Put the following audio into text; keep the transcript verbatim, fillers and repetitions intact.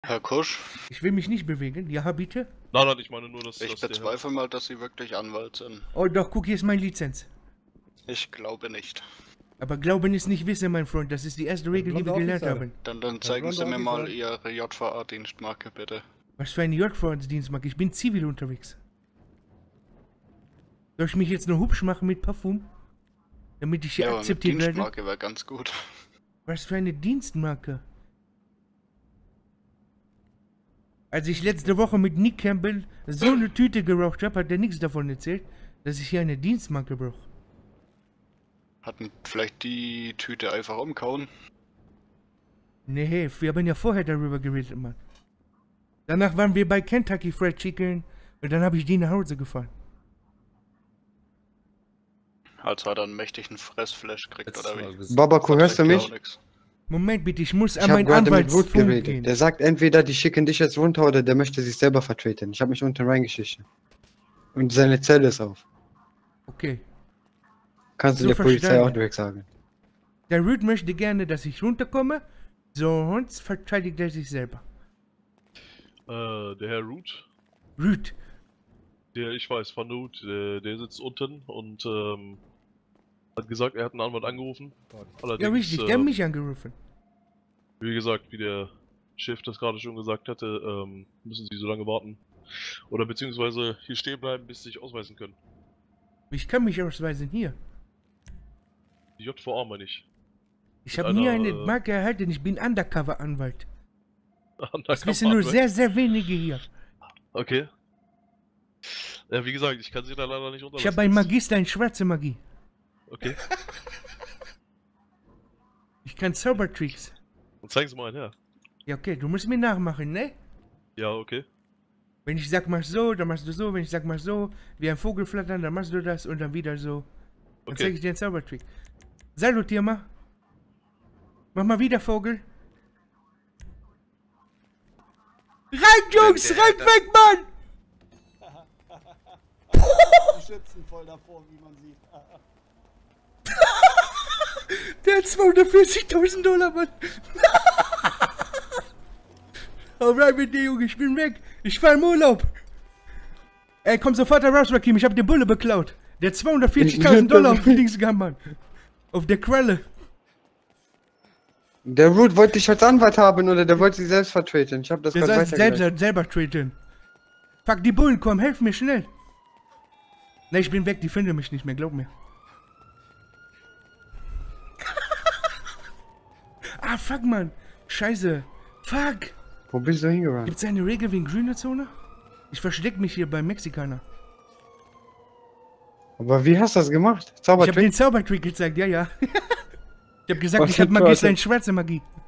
Herr Kusch? Ich will mich nicht bewegen. Ja, bitte? Nein, nein, ich meine nur, dass... Ich dass bezweifle mal, dass Sie wirklich Anwalt sind. Oh doch, guck, hier ist meine Lizenz. Ich glaube nicht. Aber Glauben ist nicht Wissen, mein Freund. Das ist die erste Regel, die wir gelernt haben. Dann, dann zeigen Sie mir mal Ihre J V A-Dienstmarke, bitte. Was für eine J V A-Dienstmarke? Ich bin zivil unterwegs. Soll ich mich jetzt nur hübsch machen mit Parfum? Damit ich hier Ja, akzeptiert eine werde? Dienstmarke wäre ganz gut. Was für eine Dienstmarke? Als ich letzte Woche mit Nick Campbell so eine Tüte geraucht habe, hat er nichts davon erzählt, dass ich hier eine Dienstmarke brauche. Hatten vielleicht die Tüte einfach umkauen? Nee, wir haben ja vorher darüber geredet, Mann. Danach waren wir bei Kentucky Fried Chicken und dann habe ich die nach Hause gefahren. Also hat er einen mächtigen Fressflash gekriegt, oder wie? Babako, hörst du mich? Moment bitte, ich muss Ich an habe meinen gerade mit Anwalt Wood geredet. gehen. Der sagt entweder, die schicken dich jetzt runter oder der möchte sich selber vertreten. Ich habe mich unten reingeschlichen. Und seine Zelle ist auf. Okay. Kannst du So der Polizei verstanden. auch direkt sagen. Der Rüd möchte gerne, dass ich runterkomme, sonst verteidigt er sich selber. Äh, der Herr Root, Rüd, der, ich weiß, Van Root, der, der sitzt unten und, ähm, hat gesagt, er hat einen Anwalt angerufen. Allerdings, ja richtig, der hat äh, mich angerufen. wie gesagt, wie der Chef das gerade schon gesagt hatte, ähm, müssen Sie so lange warten. Oder beziehungsweise hier stehen bleiben, bis Sie sich ausweisen können. Ich kann mich ausweisen, hier. Die J V A meine ich. Ich Mit habe nie einer, eine äh, Marke erhalten, ich bin Undercover-Anwalt. Das Undercover wissen nur Anwalt. sehr, sehr wenige hier. Okay. Ja, wie gesagt, ich kann Sie da leider nicht unterlassen. Ich habe einen Magister in schwarze Magie. Okay. Ich kann Zaubertricks. Dann zeigen Sie mal einen her. Ja, okay, du musst mir nachmachen, ne? Ja, okay. Wenn ich sag, mach so, dann machst du so. Wenn ich sag, mach so, wie ein Vogel flattern, dann machst du das und dann wieder so. Dann Okay. zeig ich dir einen Zaubertrick. Salutier mal. Mach mal wieder Vogel. Rein, Jungs, rein weg, Mann! Die Schützen voll davor, wie man sieht. Der hat zweihundertvierzigtausend Dollar, Mann. Alright mit dir, Junge, ich bin weg. Ich fahr im Urlaub. Ey, komm sofort da raus, Rakim, ich hab die Bulle beklaut. Der hat zweihundertvierzigtausend Dollar auf den Dings gehabt, Mann. Auf der Quelle. Der Root wollte dich als Anwalt haben oder der wollte sich selbst vertreten. Ich habe das Der gerade soll weitergeleitet. selbst, selber treten. Fuck die Bullen, komm, helf mir schnell. Ne, ich bin weg, die finden mich nicht mehr, glaub mir. Ah, fuck, Mann. Scheiße. Fuck. Wo bist du hingerannt? Gibt's eine Regel wegen grüner Zone? Ich versteck mich hier beim Mexikaner. Aber wie hast du das gemacht? Ich hab Zaubertrick? den Zaubertrick gezeigt, ja, ja. Ich hab gesagt, Was ich hab für Magister Torte? in schwarze Magie.